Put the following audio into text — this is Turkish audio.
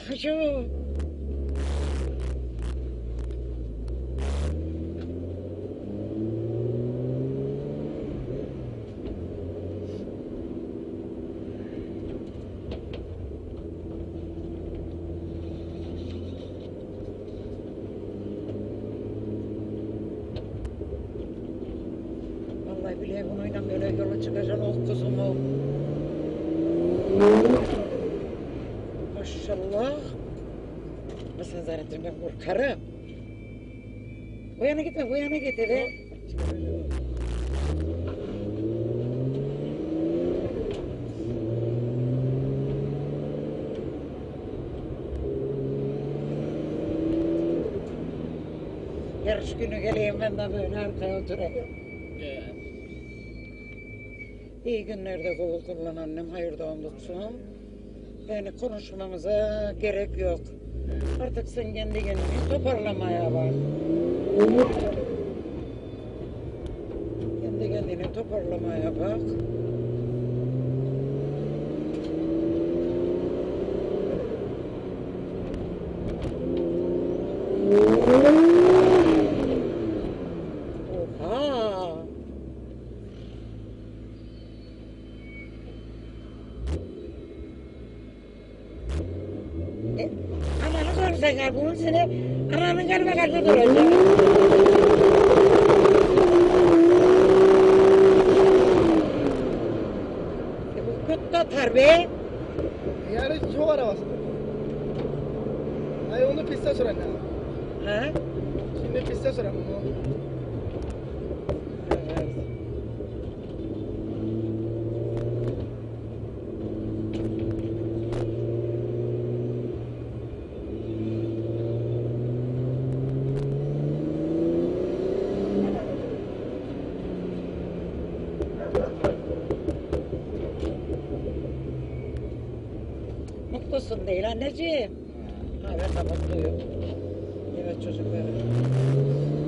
Şu. Vallahi bile bununla böyle yola çıkacaksın oh kızım oh. Maşallah. Nasıl zannettim ben korkarım. Bu yana gitme, bu yana git hele. Yarış günü geleyim ben de böyle arkaya oturayım. İyi günlerde kullan annem, hayır da olsun. Yani konuşmamıza gerek yok. Artık sen kendi kendini toparlamaya bak. Kendi kendini toparlamaya bak. Oha! Ananı sorsan ya bunun seni ananın kalbe kalbe duracak. Bu kut atar be. Yani çok arabası. Ay onu piste süren ya. Ha? Şimdi piste süren onu. Evet. Mutlusun değil anneciğim. Ha ben de mutluyum. Evet çocuklarım.